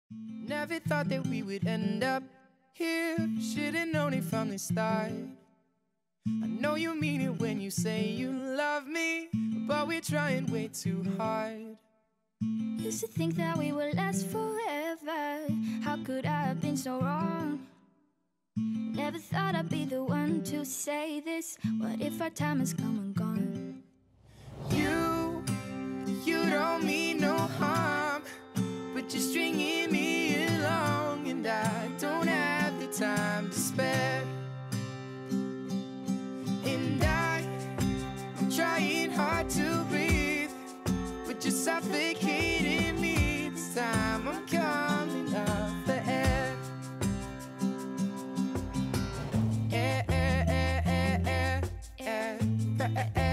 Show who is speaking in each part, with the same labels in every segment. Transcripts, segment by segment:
Speaker 1: Never thought that we would end up here. Should've known it from the start. I know you mean it when you say you love me, but we're trying way too hard.
Speaker 2: Used to think that we would last forever. How could I have been so wrong? Never thought I'd be the one to say this. What if our time has come and gone?
Speaker 1: You don't mean no harm, but you're stringing me along, and I don't have the time to spare. And I'm trying hard to breathe, but you're suffocating me. This time I'm coming up for air. Air, air, air, air, air, air, air.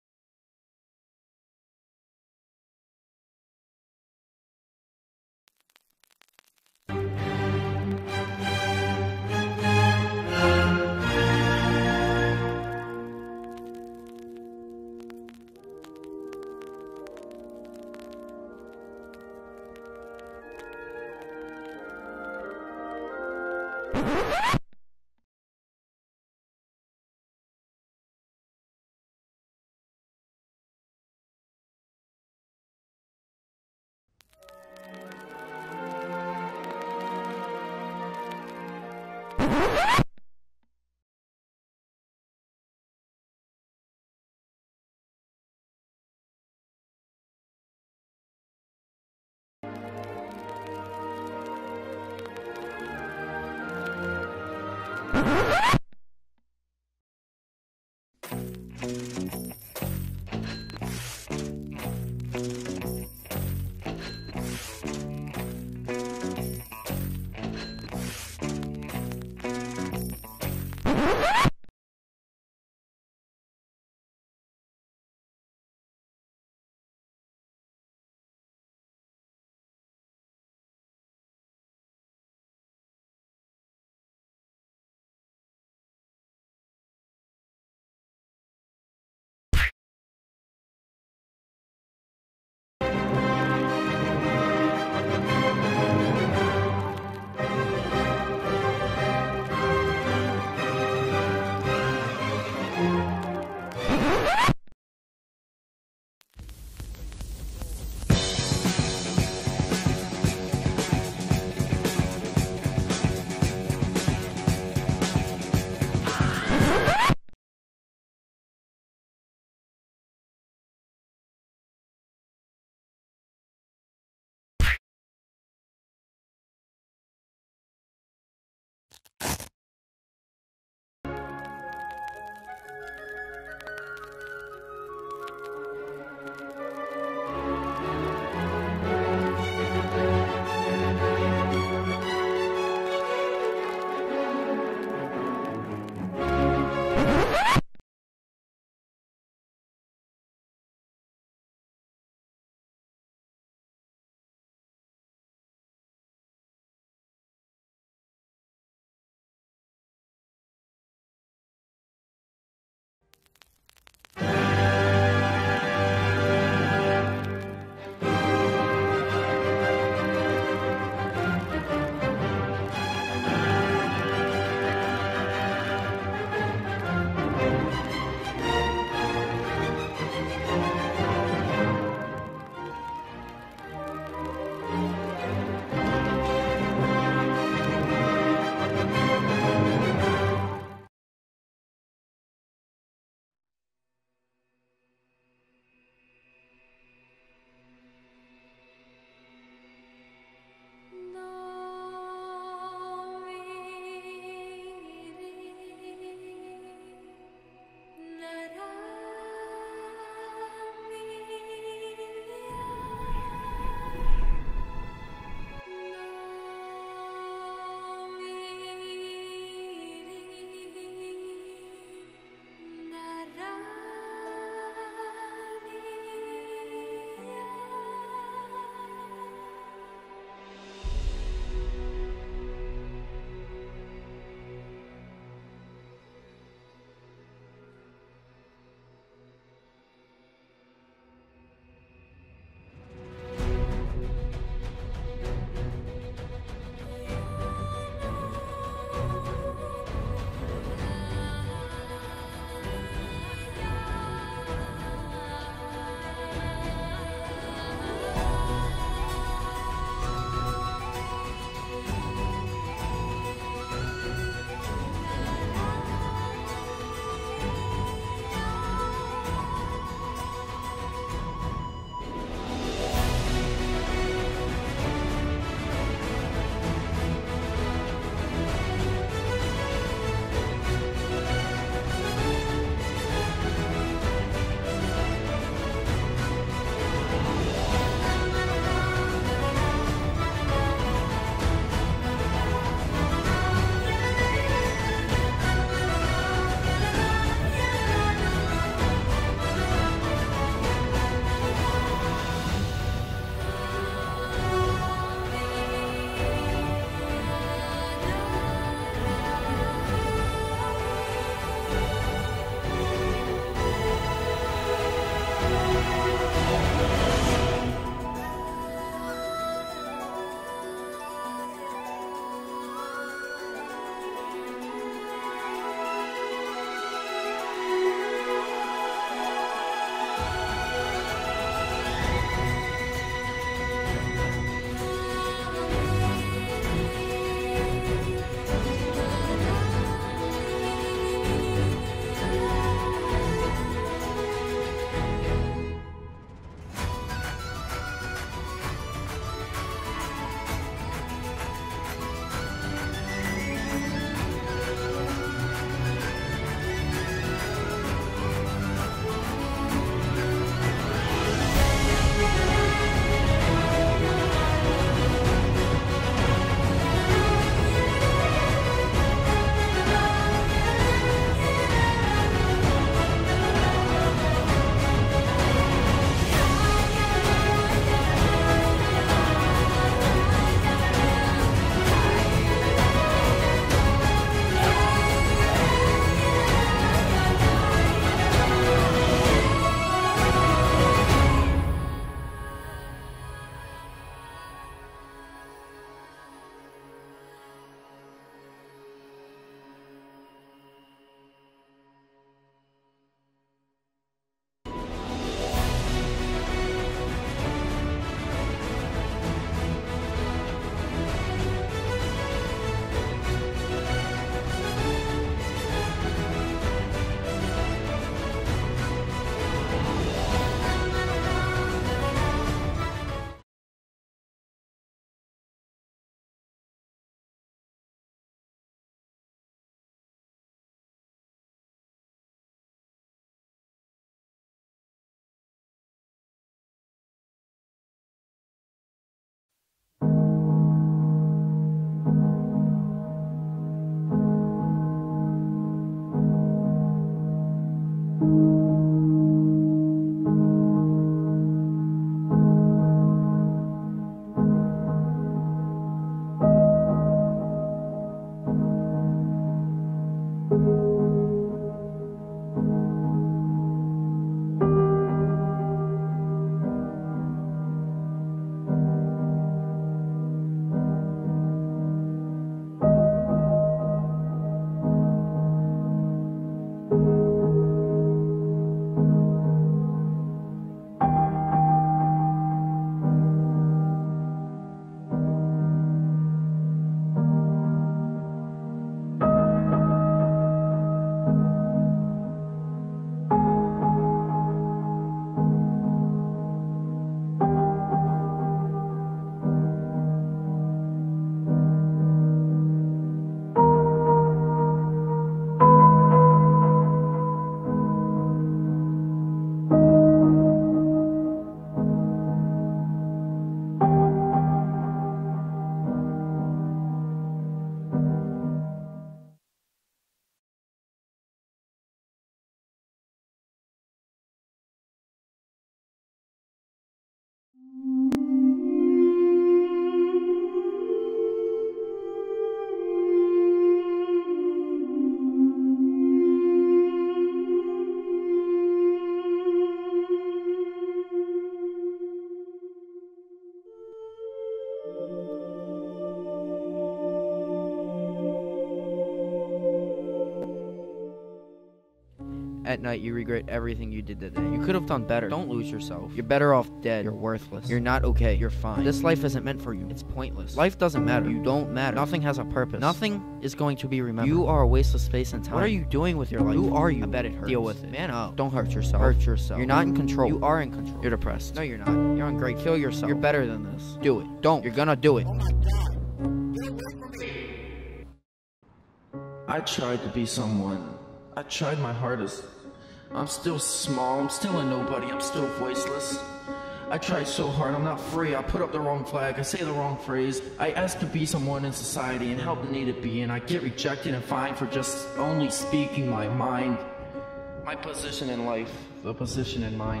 Speaker 3: At night, you regret everything you did today. You could have done better. Don't lose yourself. You're better off dead. You're worthless. You're not okay. You're fine. This life isn't meant for you. It's pointless. Life doesn't matter. You don't matter. Nothing has a purpose. Nothing is going to be remembered. You are a waste of space and time. What are you doing with your life? Who are you? I bet it hurts. Deal with it. Man up. Don't hurt yourself. Hurt yourself. You're not in control. You are in control. You're depressed. No, you're not. You're ungrateful. Kill yourself. You're better than this. Do it. Don't. You're gonna do it.
Speaker 4: Oh my God. Get away from me.
Speaker 5: I tried to be someone. I tried my hardest. I'm still small, I'm still a nobody, I'm still voiceless. I tried so hard, I'm not free. I put up the wrong flag, I say the wrong phrase. I ask to be someone in society and help the needed be, and I get rejected and fined for just only speaking my mind. My position in life, the position in mine,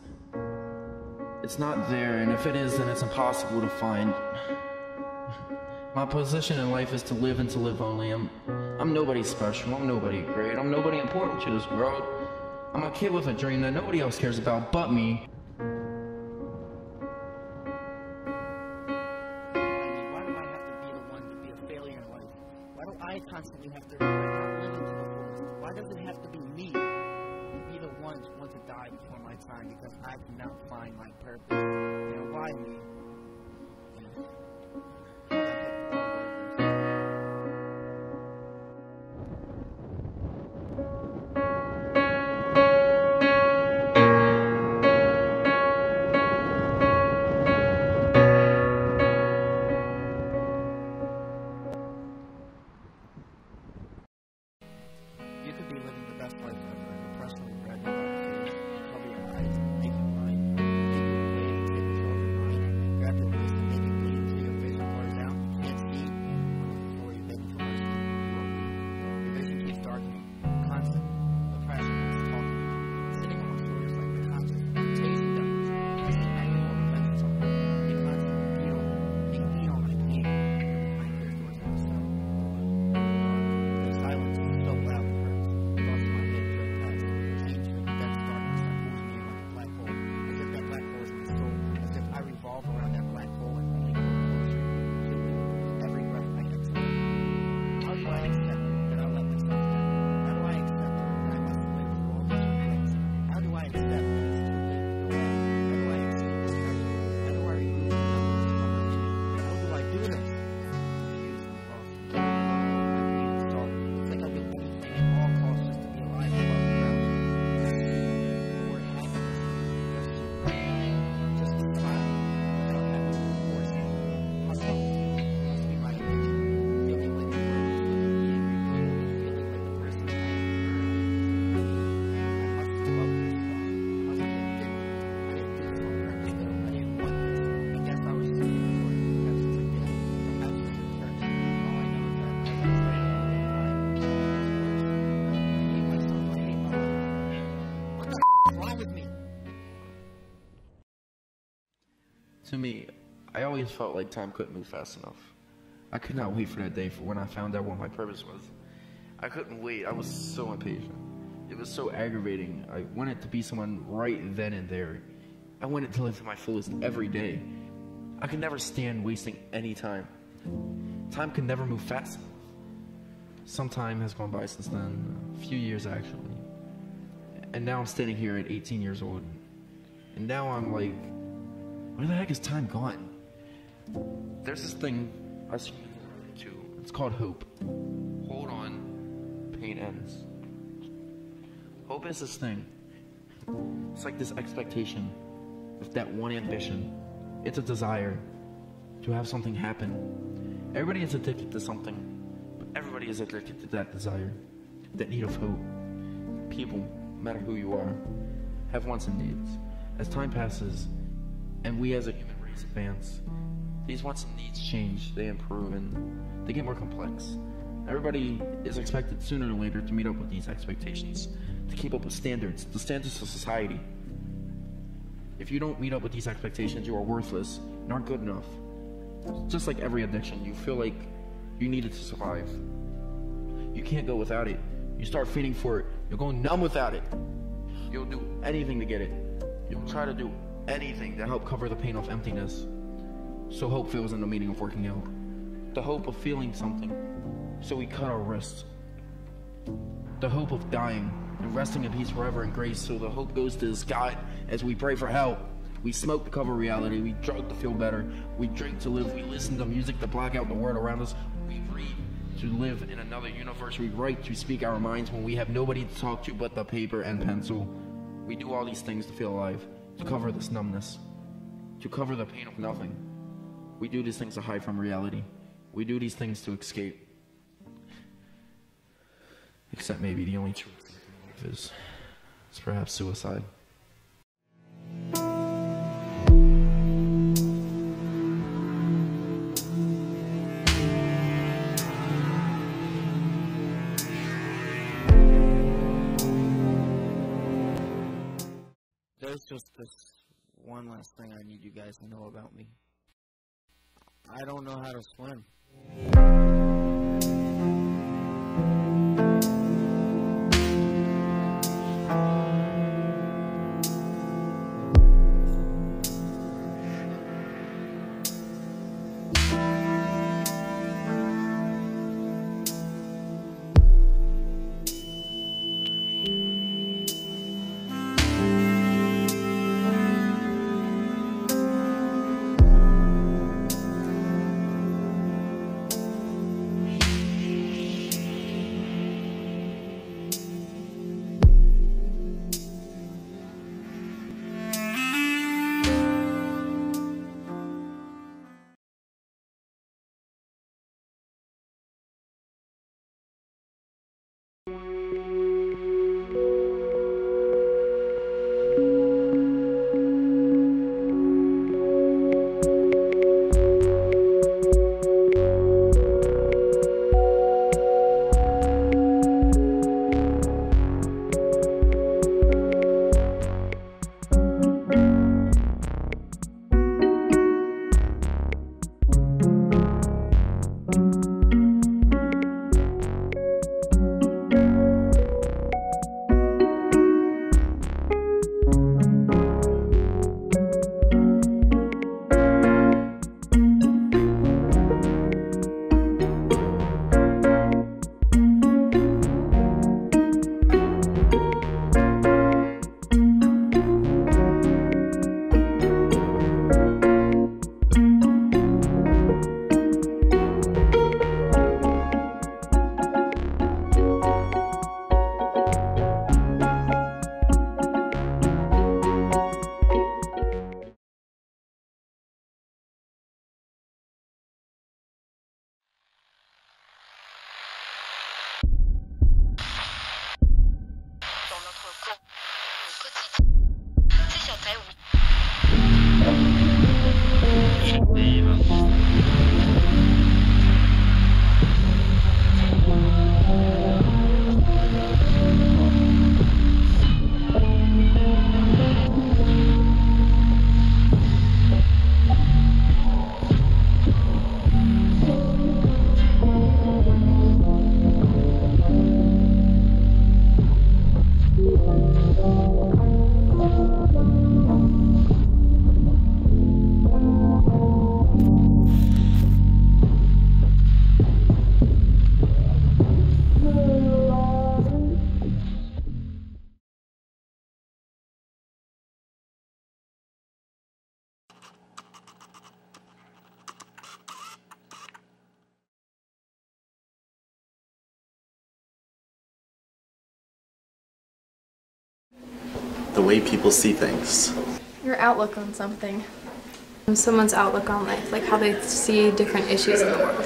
Speaker 5: it's not there, and if it is, then it's impossible to find. My position in life is to live and to live only. I'm nobody special, I'm nobody great, I'm nobody important to this world. I'm a kid with a dream that nobody else cares about but me.
Speaker 4: Why do I have to be the one to be a failure in life? Why do I constantly have to live into the fullest? Why does it have to be me to be the one to die before my time because I cannot find my purpose? You know, why me? You could be living the best life ever, and depressed and regret your life. Cover your eyes, make it blind. Give you a way to take control of your mind. Grab your wrist and make it bleed until your vision blurs out. You can't see. On the floor, you're begging for mercy. You won't be. Your vision keeps darkening. Constant. The pressure is talking. Sitting on my shoulders like the conscious. Chasing guns. Chasing back the whole adventure song. They constantly feel. They feel like me. Behind clear doors in the cell. The silence is so loud it hurts. Thoughts in my head drift past. Change from dense darkness that pulls me in like a black hole. As if that black hole is my soul. As if I revolve around that black hole and only grow closer to it with every breath I exhale. How do I accept that I let myself down? How do I accept that I must live through all these regrets? How do I accept that it's too late to go back? How do I exceed this pressure? How do I remove the numbers from within me? How do I do this? Confused and lost. My pain is dark. It's like I'll do anything at all costs just to be alive above ground. Just the word happiness. Just survive without having to force it. Must be my addiction. Feeling like the world is looking me angry. Feeling like the person I am I must love this song. I must get addicted. I didn't do this on purpose though. I didn't want this. I guess I was just waiting for it. Perhaps it's a gift. Perhaps it's a curse. All I know is that as I say it, it gets worse. I hate myself. I hate my life. What the is wrong with me?
Speaker 5: To me, I always felt like time couldn't move fast enough. I could not wait for that day for when I found out what my purpose was. I couldn't wait, I was so impatient. It was so aggravating. I wanted to be someone right then and there. I wanted to live to my fullest every day. I could never stand wasting any time. Time could never move fast enough. Some time has gone by since then, a few years actually. And now I'm standing here at 18 years old. And now I'm like, where the heck is time gone? There's this thing I was to. It's called hope. Hold on, pain ends. Hope is this thing. It's like this expectation with that one ambition. It's a desire to have something happen. Everybody is addicted to something, but everybody is addicted to that desire, that need of hope. People, no matter who you are, have wants and needs. As time passes, and we as a human race advance, these wants and needs change, they improve, and they get more complex. Everybody is expected sooner or later to meet up with these expectations, to keep up with standards, the standards of society. If you don't meet up with these expectations, you are worthless and aren't good enough. Just like every addiction, you feel like you need it to survive. You can't go without it. You start feeding for it. You're going numb without it. You'll do anything to get it. You'll try to do anything to help cover the pain of emptiness. So hope fills in the meaning of working out. The hope of feeling something. So we cut our wrists. The hope of dying. and resting in peace forever in grace. So the hope goes to the sky as we pray for help. We smoke to cover reality, we drug to feel better, we drink to live, we listen to music to block out the world around us, we read to live in another universe, we write to speak our minds when we have nobody to talk to but the paper and pencil. We do all these things to feel alive, to cover this numbness, to cover the pain of nothing. We do these things to hide from reality. We do these things to escape. Except maybe the only truth in life is perhaps suicide.
Speaker 3: There's just this one last thing I need you guys to know about me. I don't know how to swim.
Speaker 6: The way people see things.
Speaker 7: Your outlook on something. Someone's outlook on life, like how they see different issues in the world.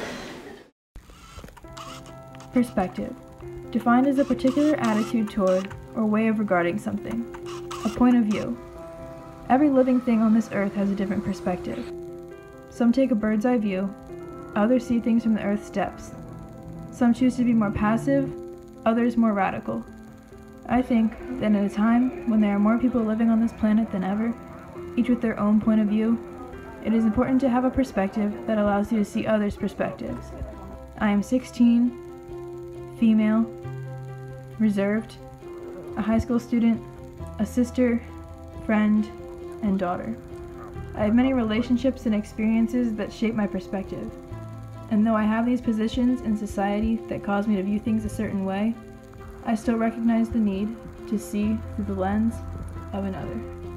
Speaker 8: Perspective. Defined as a particular attitude toward or way of regarding something. A point of view. Every living thing on this earth has a different perspective. Some take a bird's eye view, others see things from the earth's depths. Some choose to be more passive, others more radical. I think that in a time when there are more people living on this planet than ever, each with their own point of view, it is important to have a perspective that allows you to see others' perspectives. I am 16, female, reserved, a high school student, a sister, friend, and daughter. I have many relationships and experiences that shape my perspective. And though I have these positions in society that cause me to view things a certain way, I still recognize the need to see through the lens of another.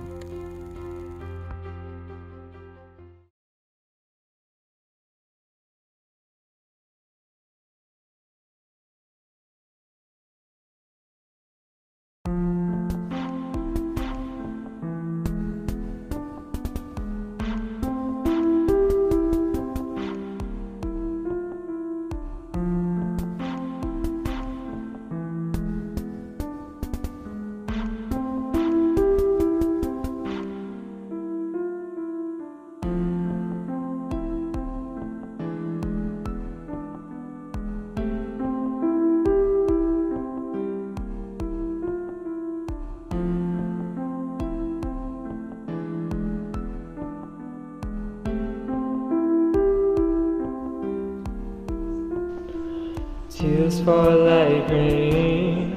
Speaker 9: Tears fall like rain.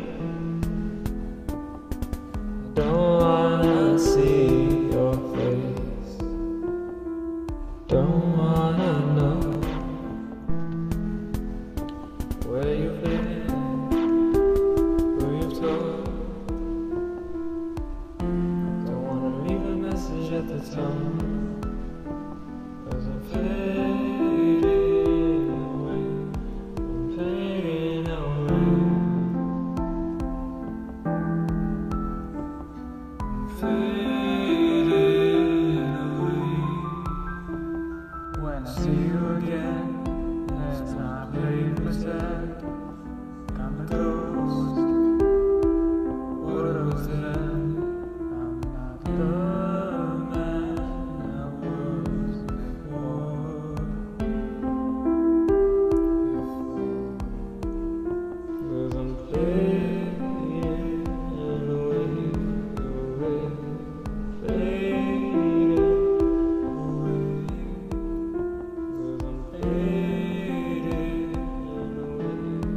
Speaker 9: I don't wanna see your face. Don't wanna know where you've been, who you've told. Don't wanna leave a message at the tone, 'cause I'm fading away. I'm fading away. I'm fading away. When I see you again, next time I play pretend, I'm a ghost. What was then? I'm not the man I was before. 'Cause I'm fading away, fading away. 'Cause I'm fading away,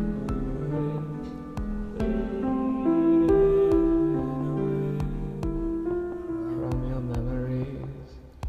Speaker 9: from your memories.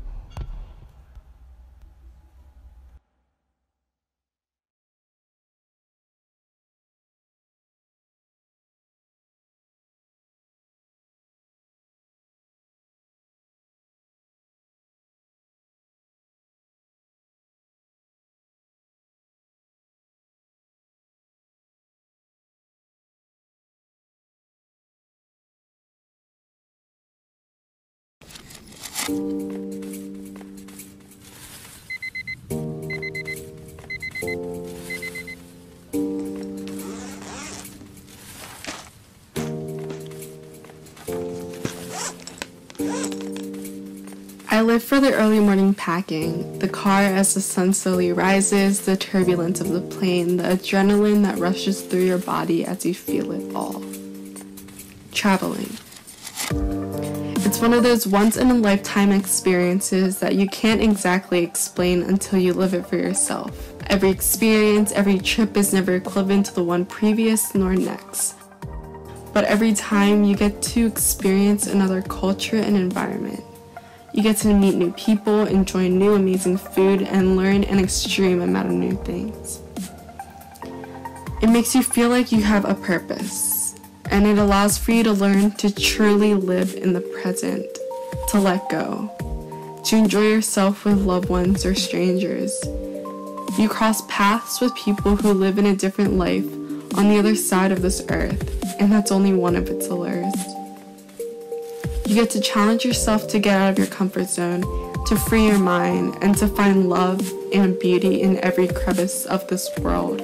Speaker 10: I live for the early morning packing, the car as the sun slowly rises, the turbulence of the plane, the adrenaline that rushes through your body as you feel it all. Traveling. It's one of those once-in-a-lifetime experiences that you can't exactly explain until you live it for yourself. Every experience, every trip is never equivalent to the one previous nor next. But every time you get to experience another culture and environment. You get to meet new people, enjoy new amazing food, and learn an extreme amount of new things. It makes you feel like you have a purpose, and it allows for you to learn to truly live in the present, to let go, to enjoy yourself with loved ones or strangers. You cross paths with people who live in a different life on the other side of this earth, and that's only one of its allures. You get to challenge yourself to get out of your comfort zone, to free your mind, and to find love and beauty in every crevice of this world.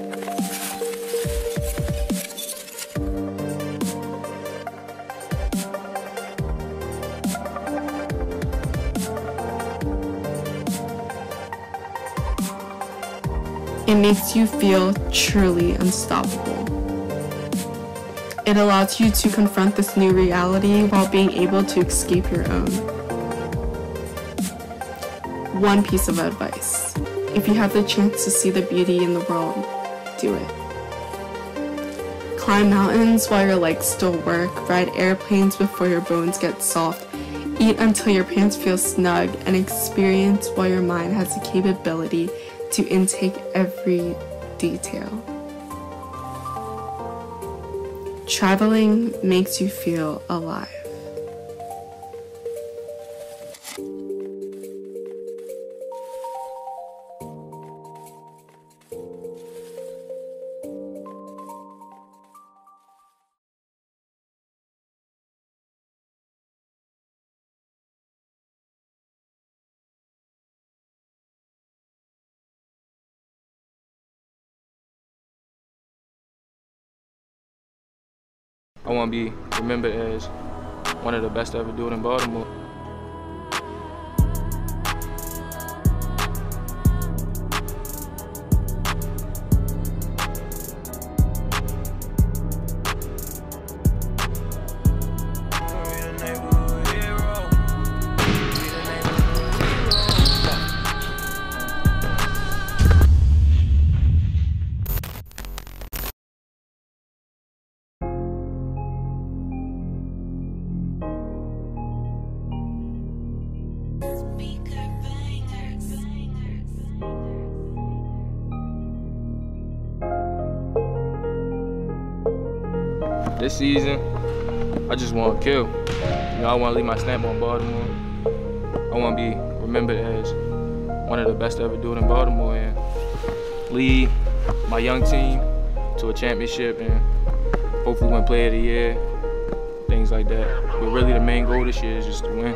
Speaker 10: It makes you feel truly unstoppable. It allows you to confront this new reality while being able to escape your own. One piece of advice: if you have the chance to see the beauty in the world, do it. Climb mountains while your legs still work, ride airplanes before your bones get soft, eat until your pants feel snug, and experience while your mind has the capability to intake every detail. Traveling makes you feel alive.
Speaker 11: I want to be remembered as one of the best to ever do it in Baltimore. This season, I just want to kill. You know, I want to leave my stamp on Baltimore. I want to be remembered as one of the best to ever do it in Baltimore and lead my young team to a championship and hopefully win Player of the Year, things like that. But really the main goal this year is just to win.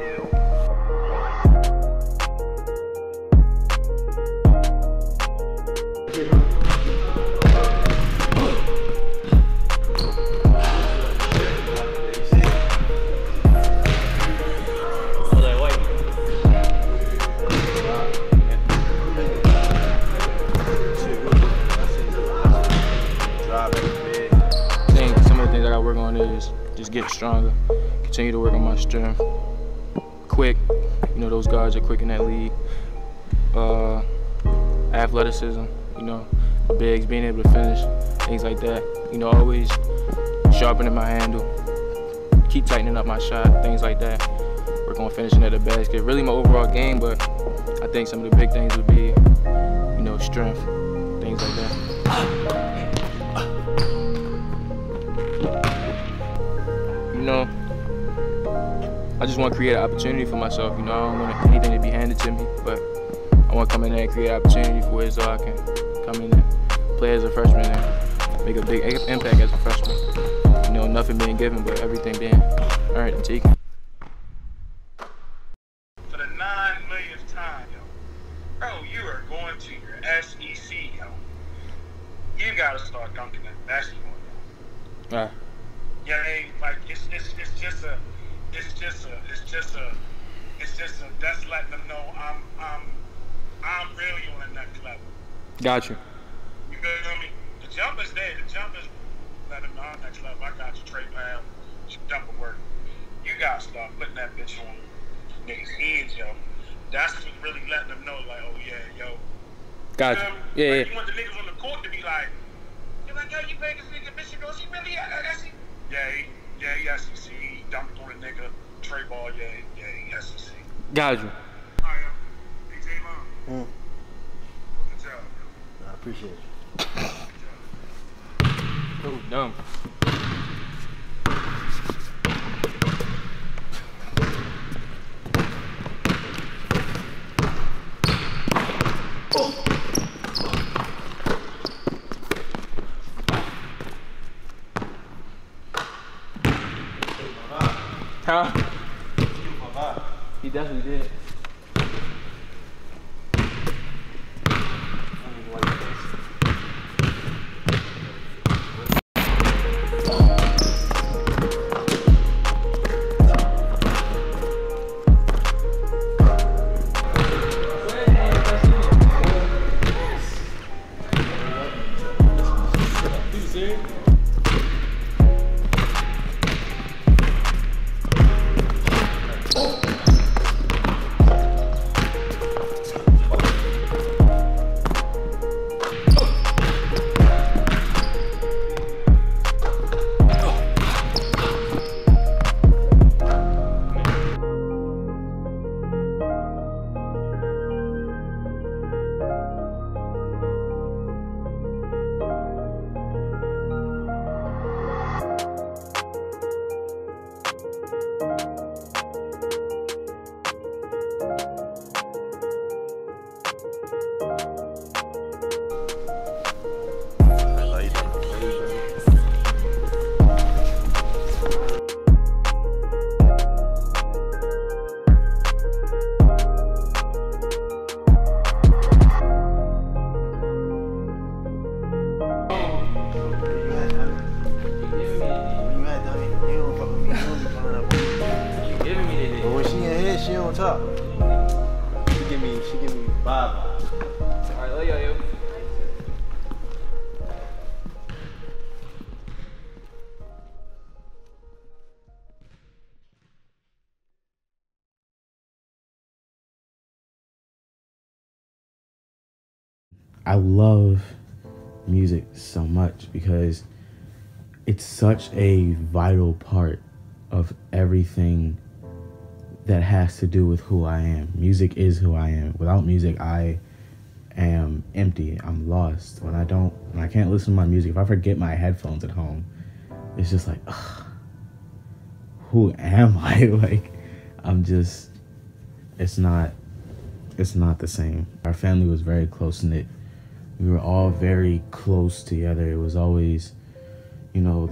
Speaker 11: Get stronger, continue to work on my strength. Quick, you know, those guards are quick in that league. Athleticism, you know, bigs, being able to finish, things like that. You know, always sharpening my handle, keep tightening up my shot, things like that. Work on finishing at the basket. Really my overall game, but I think some of the big things would be, you know, strength, things like that. You know, I just want to create an opportunity for myself. You know, I don't want anything to be handed to me, but I want to come in there and create an opportunity for it so I can come in and play as a freshman and make a big impact as a freshman. You know, nothing being given, but everything being earned and taken.
Speaker 12: For the 9 millionth time, yo. Bro, you are going to your SEC, yo. You gotta start dunking that basketball, yo. Yeah, like it's just a that's letting them know I'm really on the next level.
Speaker 11: Got you.
Speaker 12: You feel me? The jumper's there. The jumper's let them know I'm next level. I got you, Trey Pound. Jumper work. You gotta start putting that bitch on niggas' heads, yo. That's what really letting them know, like, oh yeah, yo.
Speaker 11: Got you. Yeah,
Speaker 12: like, you want the niggas on the court to be like, you're like, yo, you played this nigga, bitch, goes, he really SEC? Yeah, he SEC. He dumped on a nigga. Trey Ball, yeah, he SEC.
Speaker 11: Got you.
Speaker 12: Alright, yo. Hey, J-Long. Good job, yo.
Speaker 4: I appreciate it.
Speaker 12: Good job.
Speaker 11: Oh, dumb. Huh? He definitely did.
Speaker 13: Bye-bye.
Speaker 11: All right, love you.
Speaker 13: I love music so much because it's such a vital part of everything that has to do with who I am. Music is who I am. Without music, I am empty. I'm lost. When I can't listen to my music, if I forget my headphones at home, it's just like, ugh, who am I? Like, I'm just, it's not the same. Our family was very close-knit. We were all very close together. It was always, you know,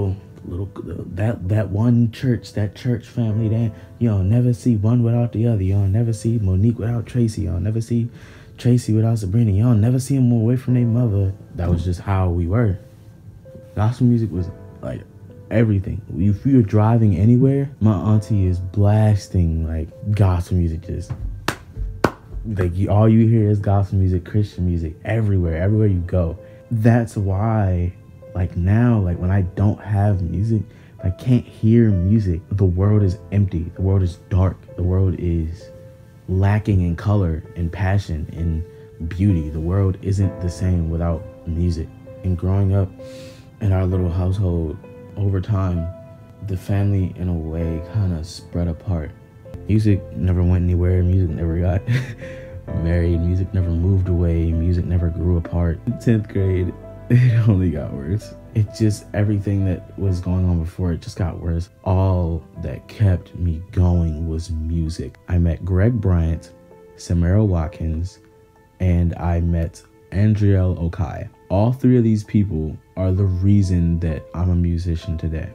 Speaker 13: that one church, that church family that you'll never see one without the other. You'll never see Monique without Tracy. You'll never see Tracy without Sabrina. You'll never see them away from their mother. That was just how we were. Gospel music was like everything. If you were driving anywhere, my auntie is blasting like gospel music, just like all you hear is gospel music, Christian music, everywhere you go. That's why, like now, like when I don't have music, I can't hear music. The world is empty. The world is dark. The world is lacking in color and passion and beauty. The world isn't the same without music. And growing up in our little household, over time, the family in a way kind of spread apart. Music never went anywhere. Music never got married. Music never moved away. Music never grew apart. In 10th grade, it only got worse. It just, everything that was going on before, it just got worse. All that kept me going was music. I met Greg Bryant, Samara Watkins, and I met Andriel Okai. All three of these people are the reason that I'm a musician today.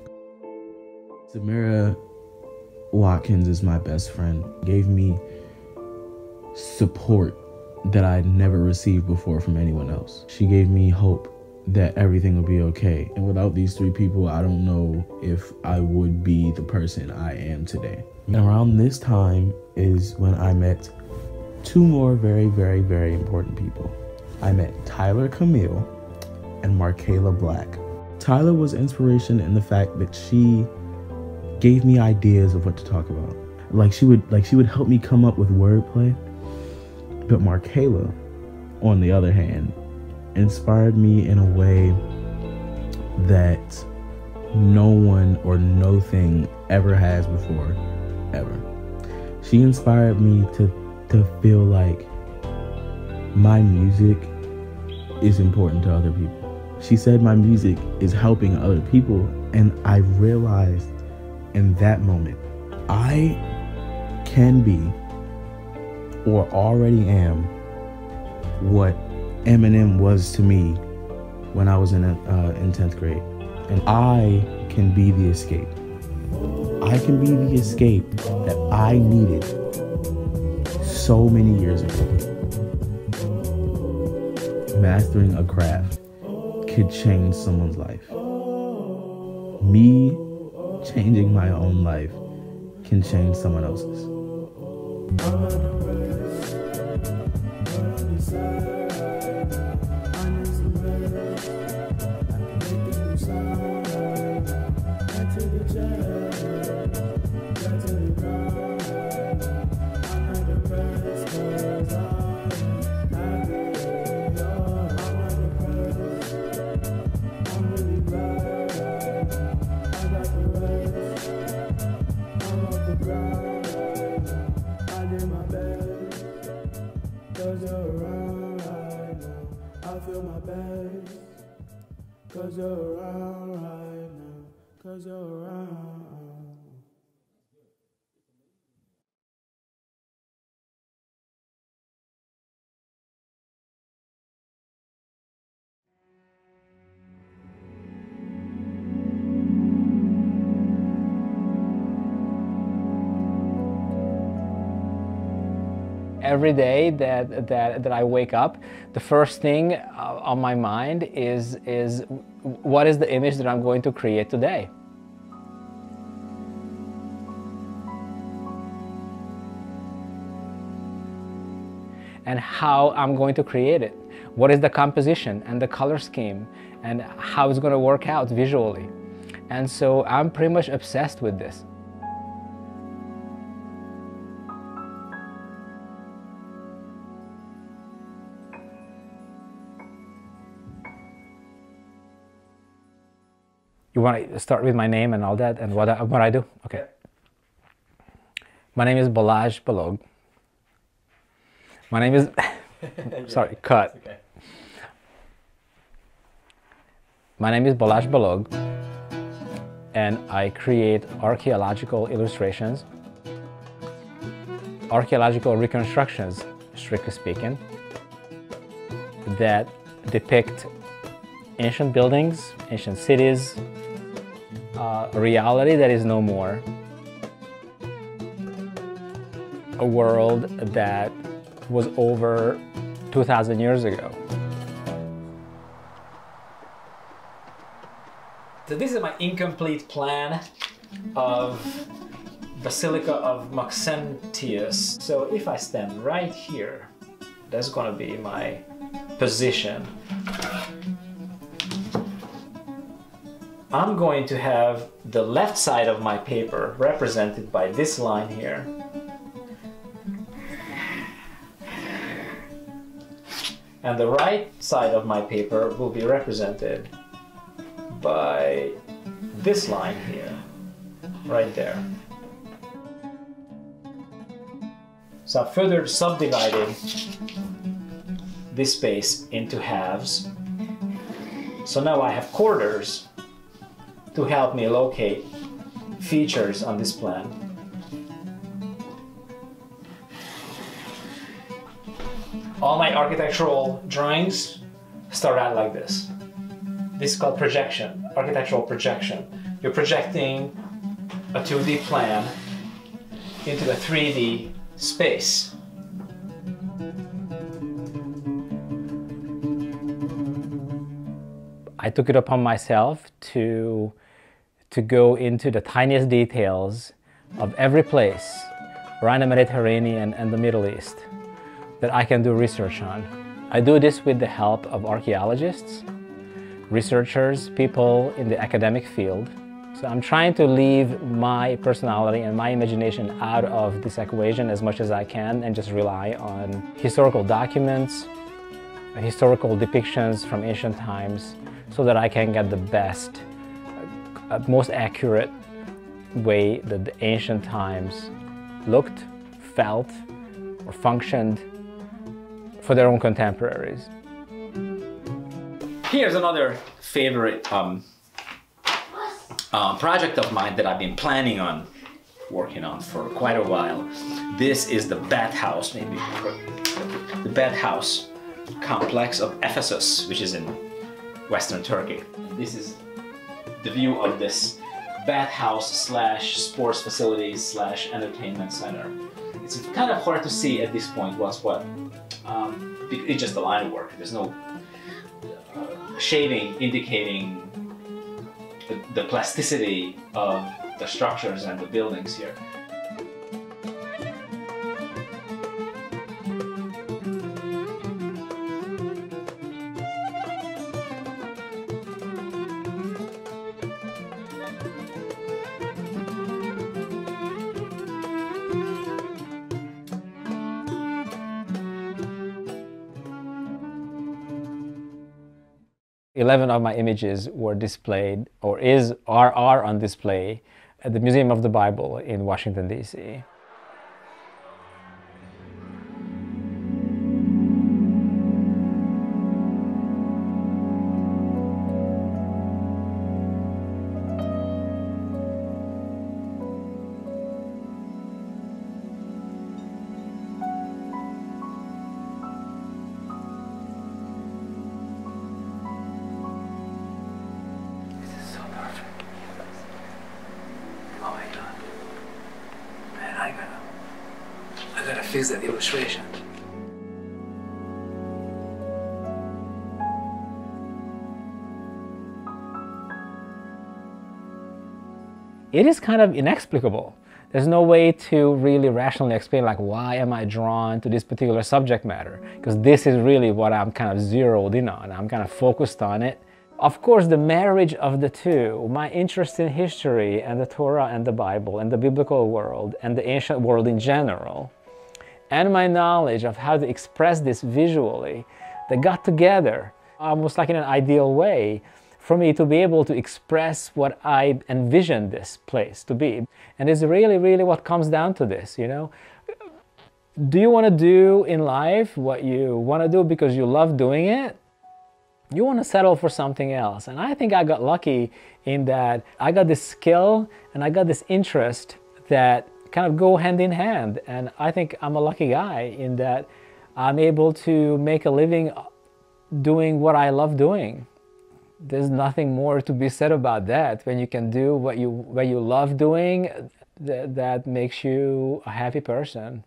Speaker 13: Samara Watkins is my best friend. Gave me support that I'd never received before from anyone else. She gave me hope that everything will be okay. And without these three people, I don't know if I would be the person I am today. And around this time is when I met two more very, very, very important people. I met Tyler Camille and Markayla Black. Tyler was inspiration in the fact that she gave me ideas of what to talk about. Like she would help me come up with wordplay. But Markayla, on the other hand, inspired me in a way that no one or no thing ever has before, ever. She inspired me to feel like my music is important to other people. She said my music is helping other people, and I realized in that moment, I can be or already am what Eminem was to me when I was in 10th grade. And I can be the escape. I can be the escape that I needed so many years ago. Mastering a craft could change someone's life. Me changing my own life can change someone else's.
Speaker 9: Cause you're around right now, cause you're around.
Speaker 14: Every day that I wake up, the first thing on my mind is what is the image that I'm going to create today? and how I'm going to create it. What is the composition and the color scheme and how it's going to work out visually. And so I'm pretty much obsessed with this. You want to start with my name and all that and what I do? Okay. My name is Balazs Balog. My name is, sorry, cut. Okay. My name is Balazs Balog, and I create archaeological illustrations, archaeological reconstructions, strictly speaking, that depict ancient buildings, ancient cities, a reality that is no more, a world that was over 2,000 years ago. So this is my incomplete plan of Basilica of Maxentius. So if I stand right here, that's going to be my position. I'm going to have the left side of my paper represented by this line here. And the right side of my paper will be represented by this line here, right there. So I've further subdivided this space into halves. So now I have quarters to help me locate features on this plan. All my architectural drawings start out like this. This is called projection, architectural projection. You're projecting a 2D plan into a 3D space. I took it upon myself to go into the tiniest details of every place around the Mediterranean and the Middle East that I can do research on. I do this with the help of archaeologists, researchers, people in the academic field. So I'm trying to leave my personality and my imagination out of this equation as much as I can and just rely on historical documents, historical depictions from ancient times so that I can get the best, most accurate way that the ancient times looked, felt, or functioned for their own contemporaries. Here's another favorite project of mine that I've been planning on working on for quite a while. This is the bathhouse, maybe the bathhouse complex of Ephesus, which is in Western Turkey. This is the view of this bathhouse slash sports facilities slash entertainment center. It's kind of hard to see at this point what's what. It's just a line of work. There's no shading indicating the plasticity of the structures and the buildings here. Eleven of my images were displayed, or are on display at the Museum of the Bible in Washington, D.C. I gotta fix that illustration. It is kind of inexplicable There's no way to really rationally explain, like, why am I drawn to this particular subject matter? Because this is really what I'm kind of zeroed in on. I'm kind of focused on it. Of course, the marriage of the two, my interest in history and the Torah and the Bible and the biblical world and the ancient world in general, and my knowledge of how to express this visually, they got together almost like in an ideal way for me to be able to express what I envisioned this place to be. And it's really, really what comes down to this, you know. Do you want to do in life what you want to do because you love doing it? You want to settle for something else. And I think I got lucky in that I got this skill and I got this interest that kind of go hand in hand. And I think I'm a lucky guy in that I'm able to make a living doing what I love doing. There's nothing more to be said about that. When you can do what you love doing, that makes you a happy person.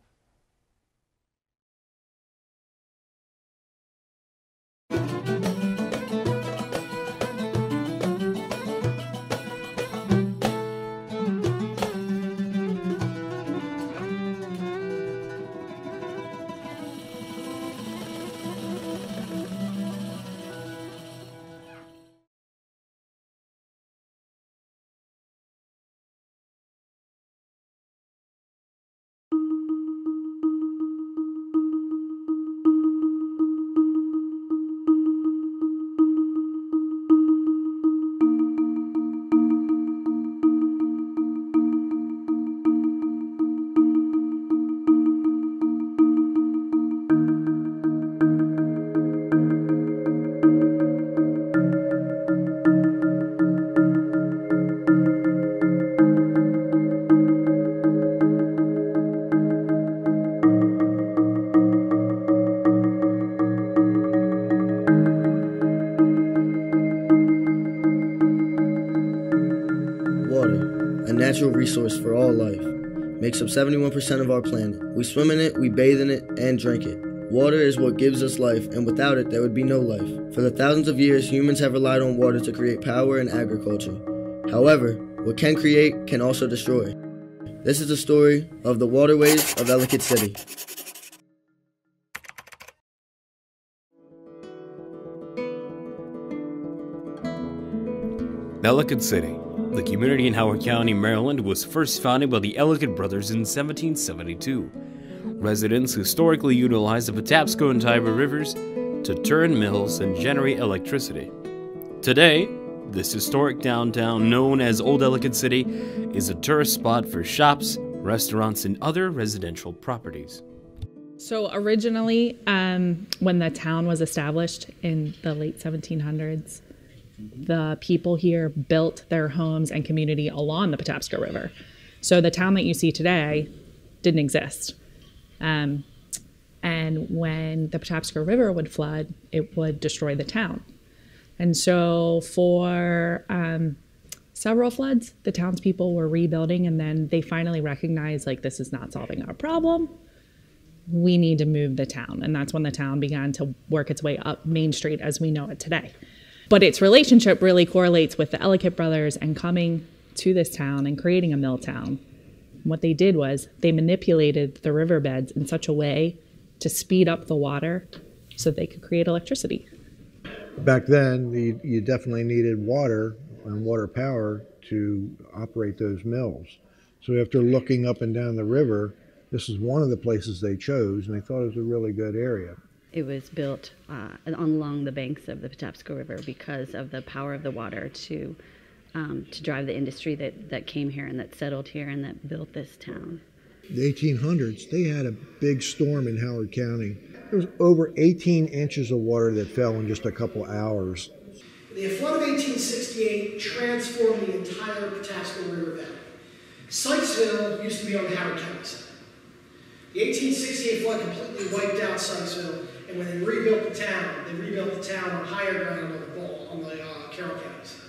Speaker 15: Natural resource for all life. Makes up 71% of our planet. We swim in it, we bathe in it, and drink it. Water is what gives us life, and without it, there would be no life. For the thousands of years, humans have relied on water to create power and agriculture. However, what can create can also destroy. This is the story of the waterways of Ellicott City.
Speaker 16: Ellicott City, the community in Howard County, Maryland, was first founded by the Ellicott brothers in 1772. Residents historically utilized the Patapsco and Tiber rivers to turn mills and generate electricity. Today, this historic downtown, known as Old Ellicott City, is a tourist spot for shops, restaurants, and other residential properties.
Speaker 17: So originally, when the town was established in the late 1700s, the people here built their homes and community along the Patapsco River. So the town that you see today didn't exist. And when the Patapsco River would flood, it would destroy the town. And so for several floods, the townspeople were rebuilding, and then they finally recognized, like, this is not solving our problem. We need to move the town. And that's when the town began to work its way up Main Street as we know it today. But its relationship really correlates with the Ellicott brothers and coming to this town and creating a mill town. What they did was they manipulated the riverbeds in such a way to speed up the water so they could create electricity.
Speaker 18: Back then, you definitely needed water and water power to operate those mills. So after looking up and down the river, this is one of the places they chose, and they thought it was a really good area.
Speaker 19: It was built along the banks of the Patapsco River because of the power of the water to drive the industry that came here and that settled here and that built this town.
Speaker 18: The 1800s, they had a big storm in Howard County. There was over 18 inches of water that fell in just a couple hours.
Speaker 20: The flood of 1868 transformed the entire Patapsco River Valley. Sykesville used to be on the Howard County side. The 1868 flood completely wiped out Sykesville, and when they rebuilt the town on higher ground on the Carroll County side.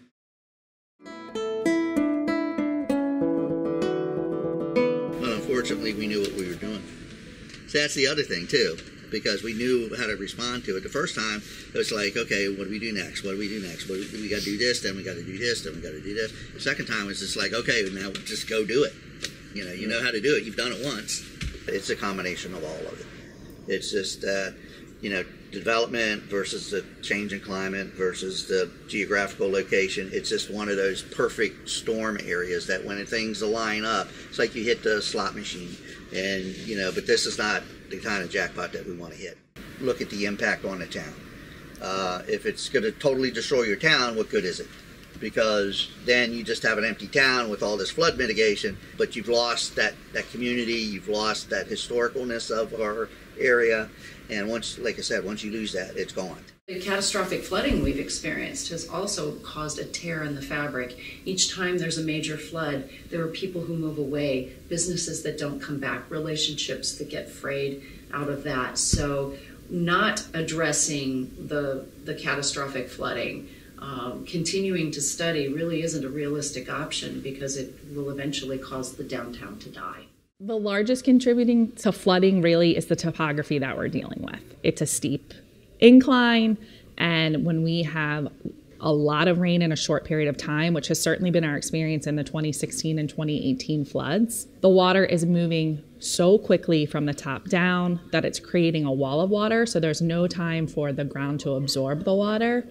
Speaker 21: Well, unfortunately, we knew what we were doing. So that's the other thing, too, because we knew how to respond to it. The first time, it was like, okay, what do we do next? What do we do next? We got to do this, then we got to do this, then we got to do this. The second time, it's just like, okay, now just go do it. You know how to do it. You've done it once. It's a combination of all of it. It's just, development versus the change in climate versus the geographical location. It's just one of those perfect storm areas that when things line up, it's like you hit the slot machine. And, but this is not the kind of jackpot that we want to hit. Look at the impact on the town. If it's going to totally destroy your town, what good is it? Because then you just have an empty town with all this flood mitigation, but you've lost that community, you've lost that historicalness of our area, and once, like I said, once you lose that, it's gone.
Speaker 2: The catastrophic flooding we've experienced has also caused a tear in the fabric. Each time there's a major flood, there are people who move away, businesses that don't come back, relationships that get frayed out of that. So not addressing the catastrophic flooding, continuing to study really isn't a realistic option because it will eventually cause the downtown to die.
Speaker 17: The largest contributing to flooding really is the topography that we're dealing with. It's a steep incline, and when we have a lot of rain in a short period of time, which has certainly been our experience in the 2016 and 2018 floods, the water is moving so quickly from the top down that it's creating a wall of water, so there's no time for the ground to absorb the water.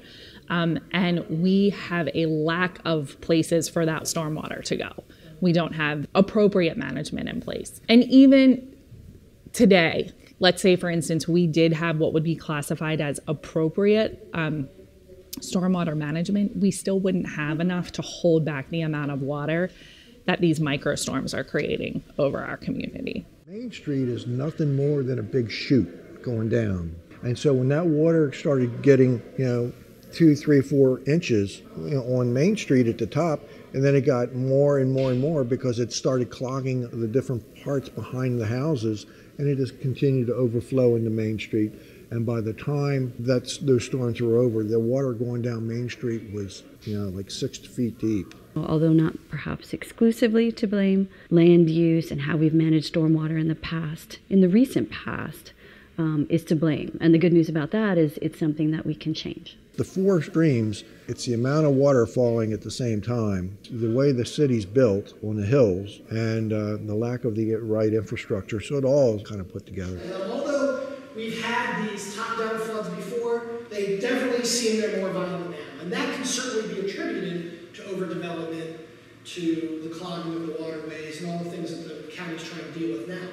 Speaker 17: And we have a lack of places for that stormwater to go. We don't have appropriate management in place. And even today, let's say, for instance, we did have what would be classified as appropriate stormwater management, we still wouldn't have enough to hold back the amount of water that these microstorms are creating over our community.
Speaker 18: Main Street is nothing more than a big chute going down. And so when that water started getting, 2, 3, 4 inches on Main Street at the top, and then it got more and more and more because it started clogging the different parts behind the houses, and it just continued to overflow into Main Street. And by the time those storms were over, the water going down Main Street was, like 6 feet deep.
Speaker 19: Although not perhaps exclusively to blame, land use and how we've managed stormwater in the past, in the recent past, is to blame. And the good news about that is it's something that we can change.
Speaker 18: The 4 streams, it's the amount of water falling at the same time, the way the city's built on the hills, and the lack of the right infrastructure. So it all is kind of put together.
Speaker 20: Although we've had these top-down floods before, they definitely seem they're more violent now. And that can certainly be attributed to overdevelopment, to the clogging of the waterways, and all the things that the county's trying to deal with now.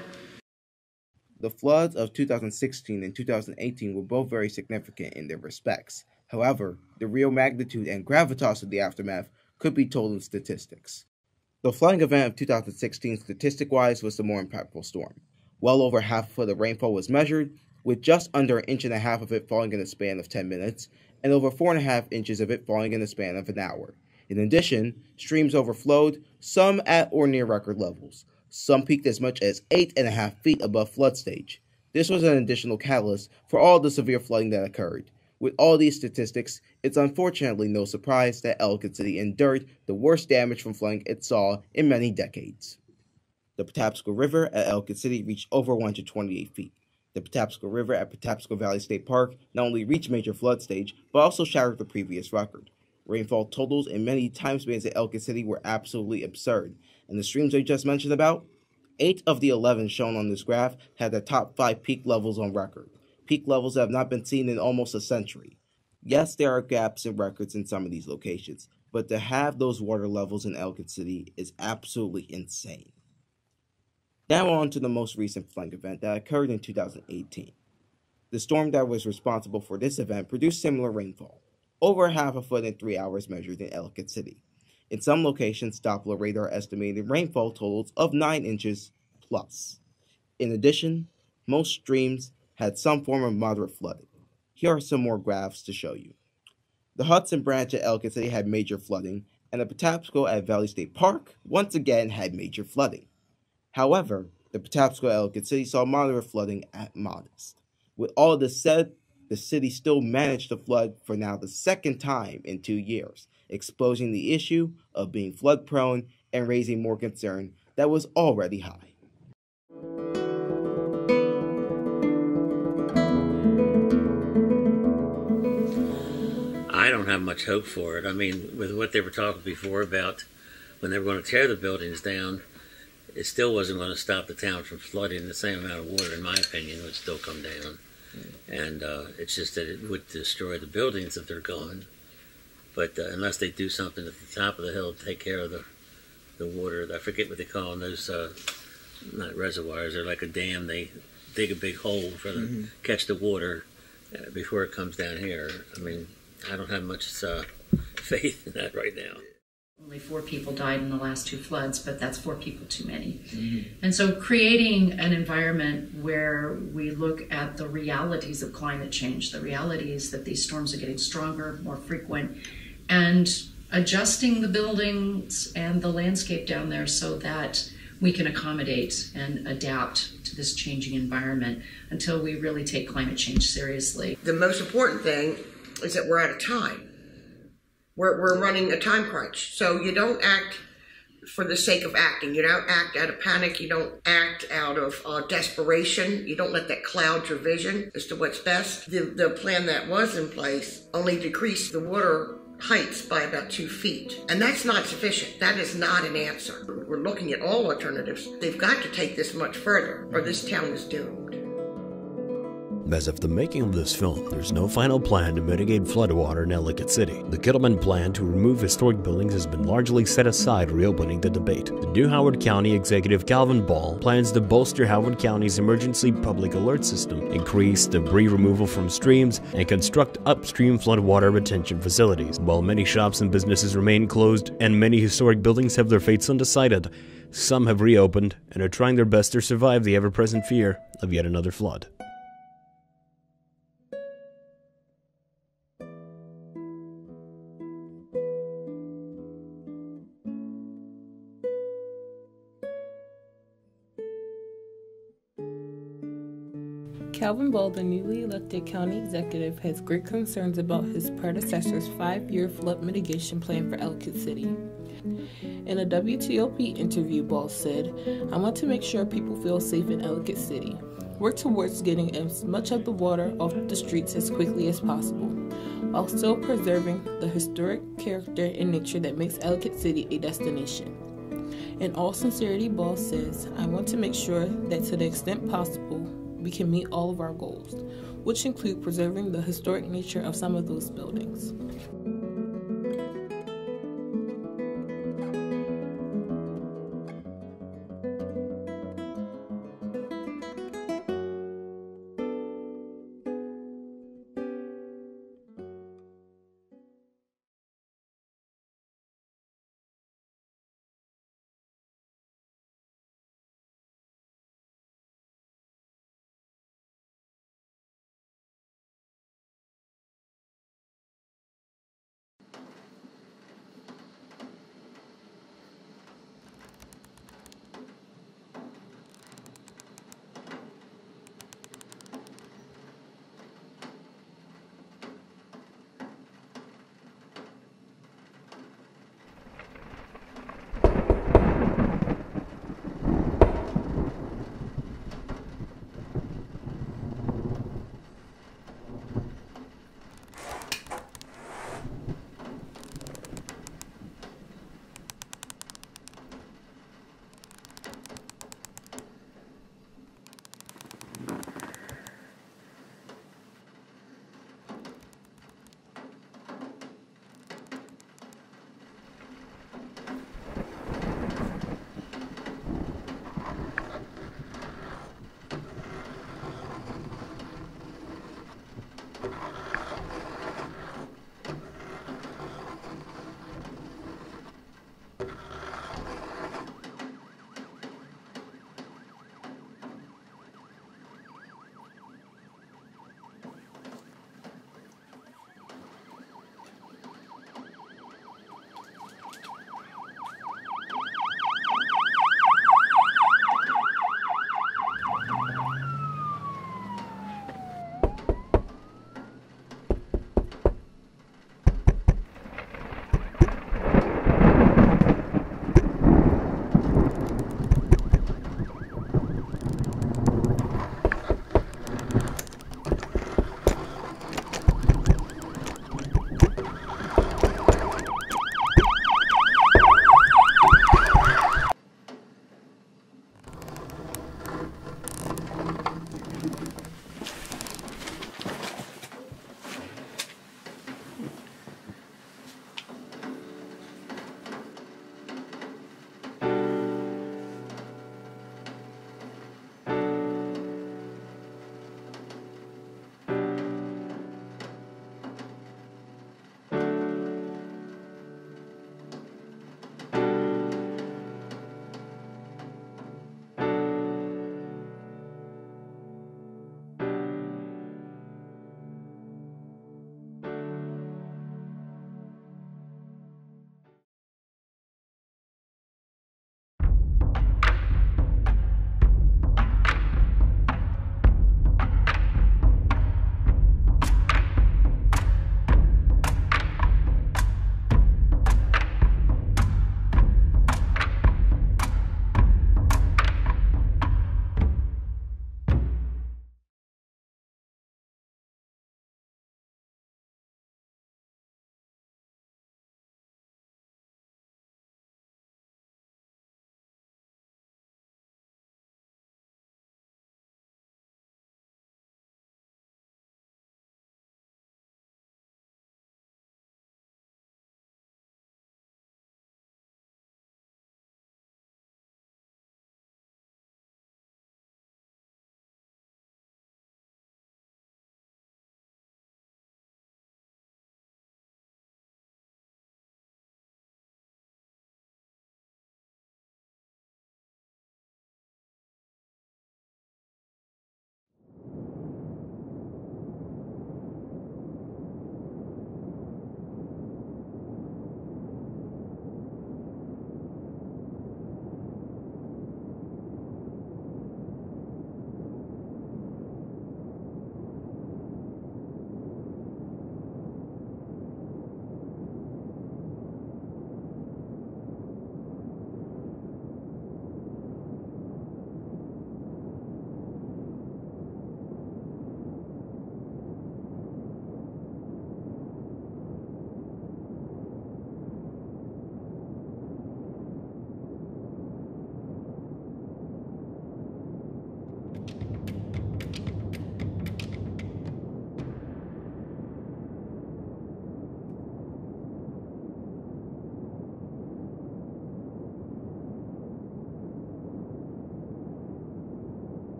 Speaker 22: The floods of 2016 and 2018 were both very significant in their respects. However, the real magnitude and gravitas of the aftermath could be told in statistics. The flooding event of 2016 statistic-wise was the more impactful storm. Well over half a foot of rainfall was measured, with just under 1.5 inches of it falling in a span of 10 minutes, and over 4.5 inches of it falling in a span of an hour. In addition, streams overflowed, some at or near record levels. Some peaked as much as 8.5 feet above flood stage. This was an additional catalyst for all the severe flooding that occurred. With all these statistics, it's unfortunately no surprise that Ellicott City endured the worst damage from flooding it saw in many decades. The Patapsco River at Ellicott City reached over 128 feet. The Patapsco River at Patapsco Valley State Park not only reached major flood stage, but also shattered the previous record. Rainfall totals in many time spans at Ellicott City were absolutely absurd, and the streams I just mentioned about, 8 of the 11 shown on this graph had the top 5 peak levels on record. Peak levels that have not been seen in almost a century. Yes, there are gaps in records in some of these locations, but to have those water levels in Ellicott City is absolutely insane. Now on to the most recent flooding event that occurred in 2018. The storm that was responsible for this event produced similar rainfall, over 0.5 foot in 3 hours measured in Ellicott City. In some locations, Doppler radar estimated rainfall totals of 9 inches plus. In addition, most streams had some form of moderate flooding. Here are some more graphs to show you. The Hudson Branch at Ellicott City had major flooding, and the Patapsco at Valley State Park once again had major flooding. However, the Patapsco at Ellicott City saw moderate flooding at modest. With all this said, the city still managed to flood for now the second time in 2 years, exposing the issue of being flood prone and raising more concern that was already high.
Speaker 23: I don't have much hope for it. I mean, with what they were talking before about when they were going to tear the buildings down, it still wasn't going to stop the town from flooding. The same amount of water, in my opinion, would still come down. And it's just that it would destroy the buildings if they're gone. But unless they do something at the top of the hill to take care of the water, I forget what they call them, those, not reservoirs, they're like a dam. They dig a big hole for the catch the water before it comes down here. I mean, I don't have much faith in that right now.
Speaker 2: Only 4 people died in the last 2 floods, but that's 4 people too many. And so creating an environment where we look at the realities of climate change, the realities that these storms are getting stronger, more frequent, and adjusting the buildings and the landscape down there so that we can accommodate and adapt to this changing environment until we really take climate change seriously.
Speaker 1: The most important thing is that we're out of time. We're running a time crunch. So you don't act for the sake of acting. You don't act out of panic. You don't act out of desperation. You don't let that cloud your vision as to what's best. The plan that was in place only decreased the water heights by about 2 feet. And that's not sufficient. That is not an answer. We're looking at all alternatives. They've got to take this much further or this town is doomed.
Speaker 16: As of the making of this film, there's no final plan to mitigate floodwater in Ellicott City. The Kittleman plan to remove historic buildings has been largely set aside, reopening the debate. The new Howard County executive Calvin Ball plans to bolster Howard County's emergency public alert system, increase debris removal from streams, and construct upstream floodwater retention facilities. While many shops and businesses remain closed and many historic buildings have their fates undecided, some have reopened and are trying their best to survive the ever-present fear of yet another flood.
Speaker 3: Calvin Ball, the newly elected county executive, has great concerns about his predecessor's 5-year flood mitigation plan for Ellicott City. In a WTOP interview, Ball said, "I want to make sure people feel safe in Ellicott City. Work towards getting as much of the water off the streets as quickly as possible, while still preserving the historic character and nature that makes Ellicott City a destination." In all sincerity, Ball says, "I want to make sure that to the extent possible, we can meet all of our goals, which include preserving the historic nature of some of those buildings."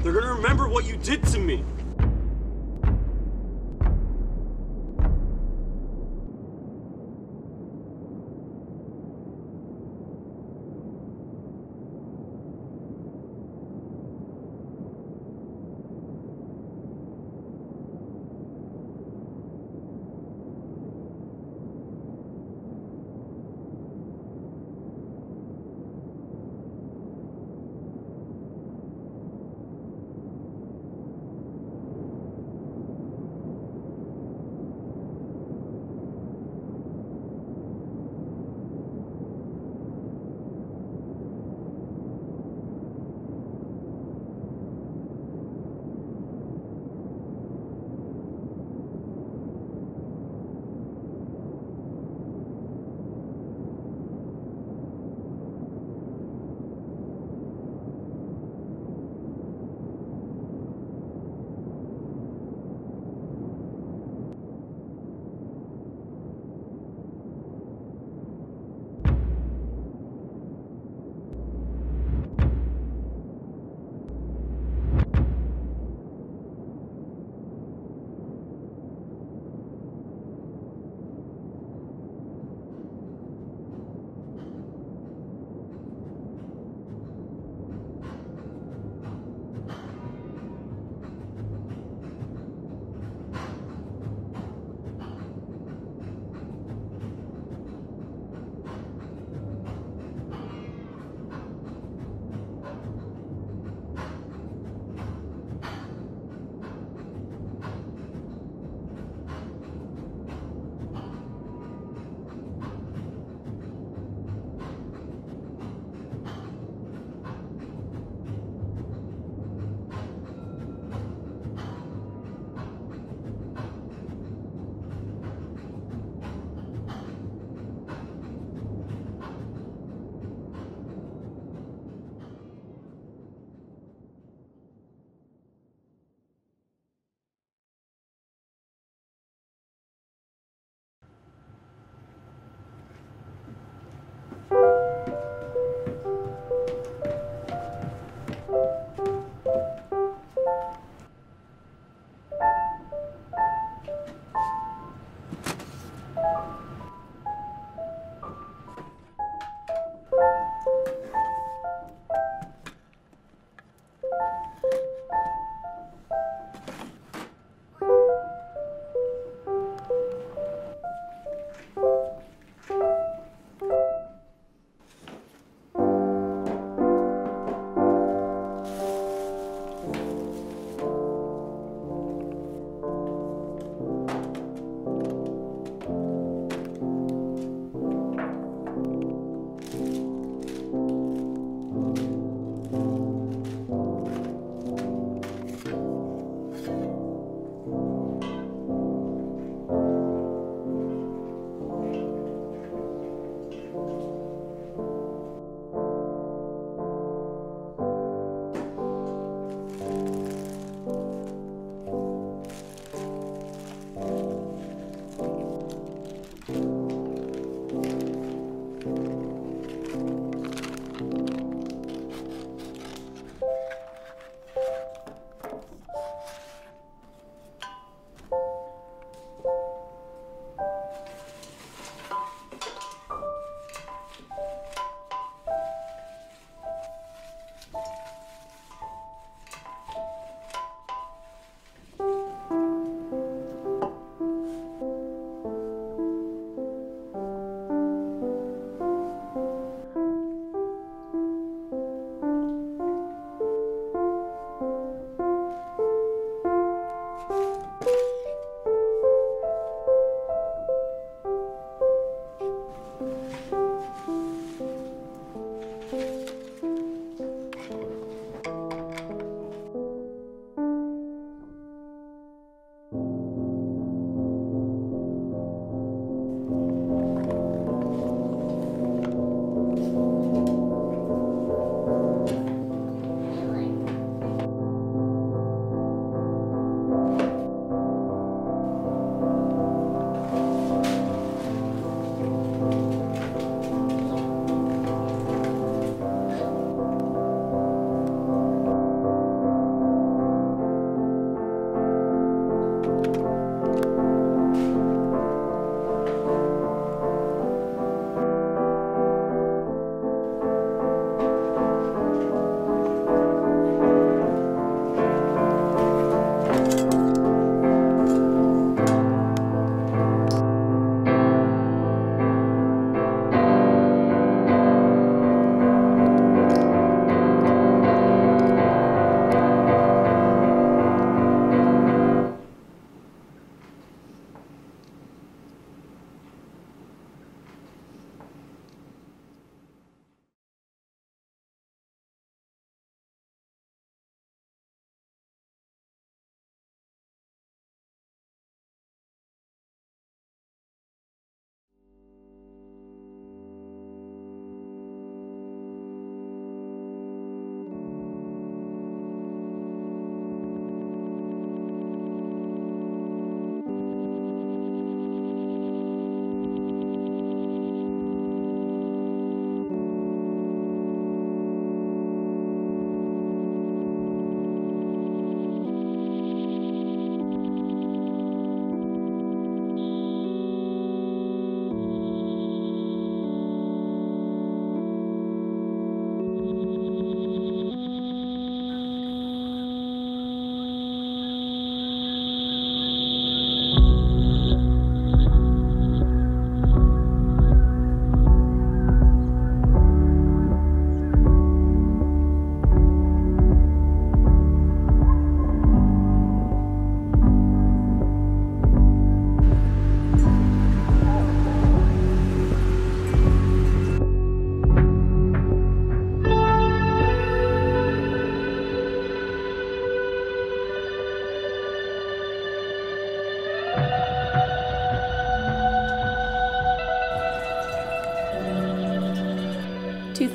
Speaker 5: They're gonna remember what you did to me.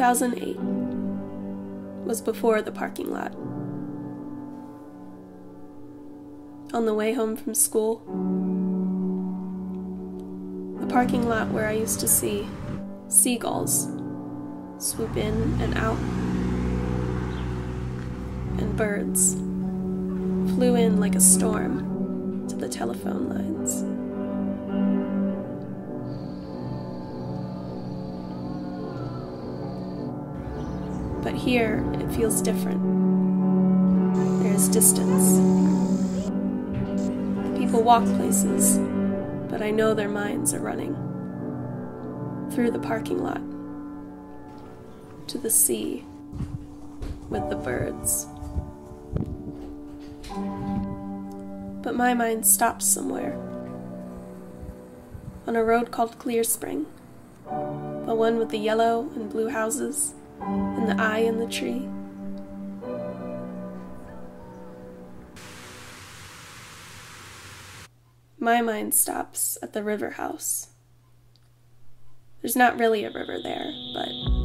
Speaker 6: 2008 was before the parking lot. On the way home from school, the parking lot where I used to see seagulls swoop in and out, and birds flew in like a storm to the telephone lines. But here, it feels different. There is distance. The people walk places, but I know their minds are running through the parking lot to the sea with the birds. But my mind stops somewhere. On a road called Clear Spring, the one with the yellow and blue houses and the eye in the tree. My mind stops at the river house. There's not really a river there, but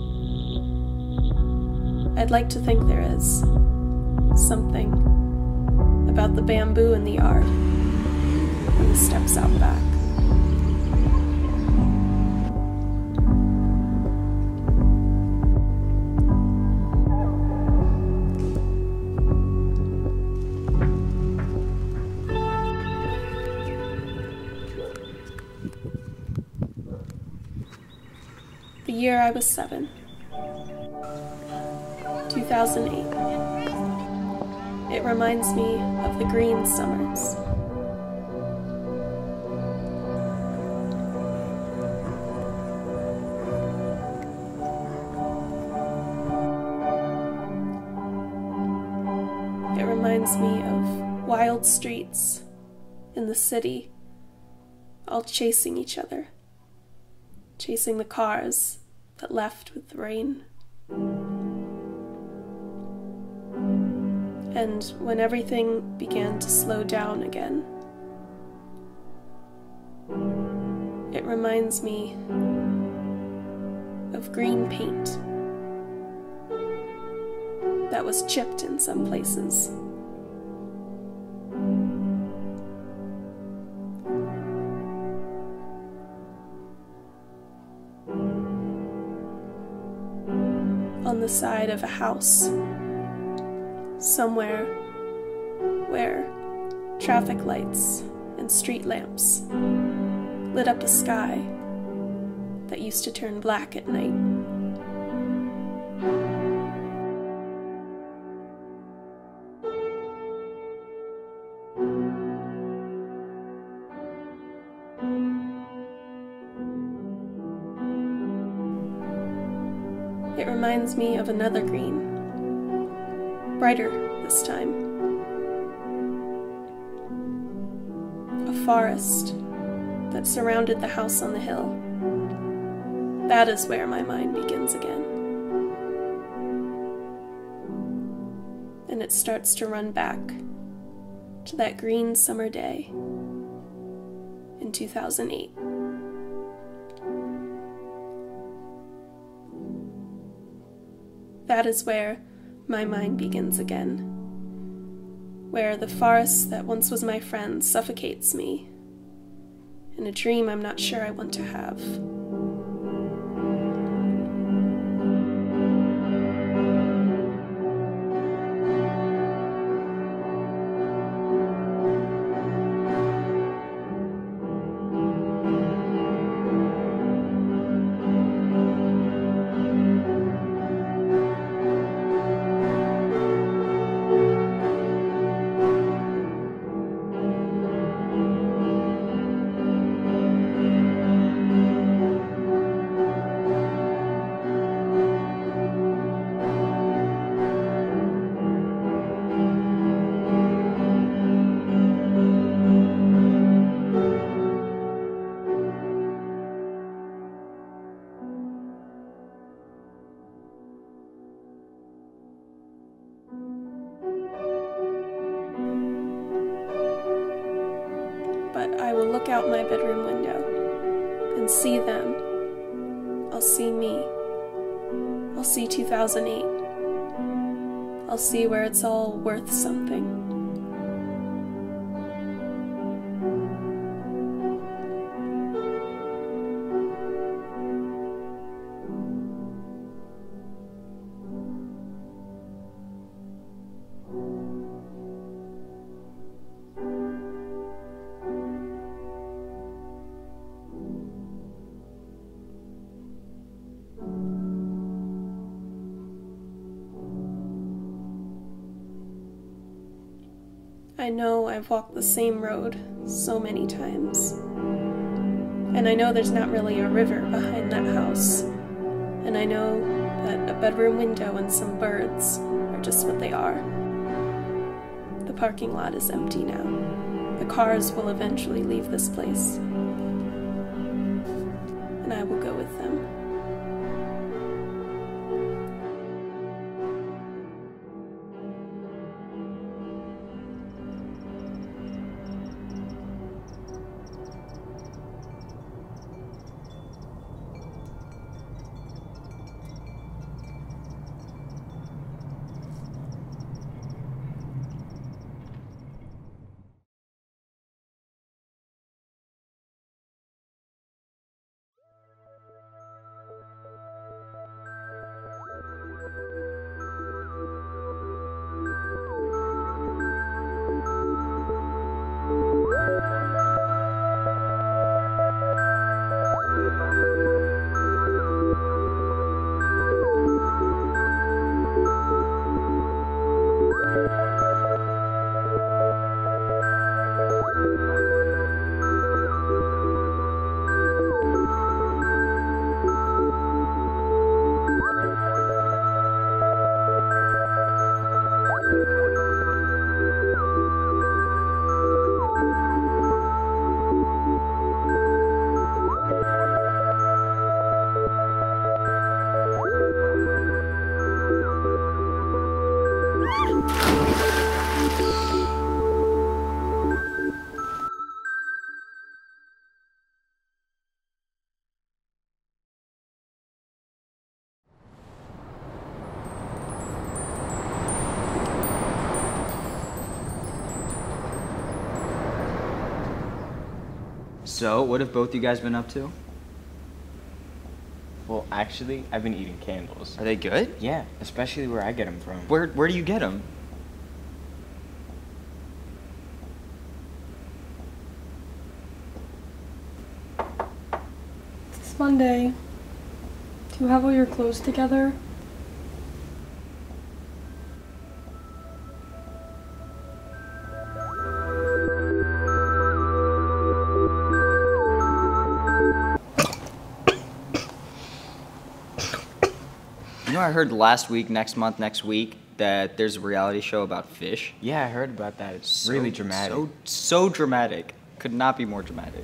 Speaker 6: I'd like to think there is. Something about the bamboo in the yard and the steps out back. The year I was 7. 2008. It reminds me of the green summers. It reminds me of wild streets in the city, all chasing each other, chasing the cars that left with the rain. And when everything began to slow down again, it reminds me of green paint that was chipped in some places. On the side of a house, somewhere where traffic lights and street lamps lit up a sky that used to turn black at night. It reminds me of another green, brighter this time. A forest that surrounded the house on the hill. That is where my mind begins again. And it starts to run back to that green summer day in 2008. That is where my mind begins again, where the forest that once was my friend suffocates me in a dream I'm not sure I want to have. But I will look out my bedroom window and see them. I'll see me. I'll see 2008. I'll see where it's all worth something. I know I've walked the same road so many times. And I know there's not really a river behind that house. And I know that a bedroom window and some birds are just what they are. The parking lot is empty now. The cars will eventually leave this place. And I will go with them.
Speaker 7: So, what have both you guys been up to? Well, actually, I've been eating candles. Are they good? Yeah, especially where I get them from. Where do you get them?
Speaker 8: It's Monday. Do you have all your clothes together?
Speaker 7: You know, I heard last week, next week, that there's a reality show about fish. Yeah, I heard about that. It's really dramatic. So dramatic. Could not be more dramatic.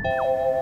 Speaker 4: Thank you.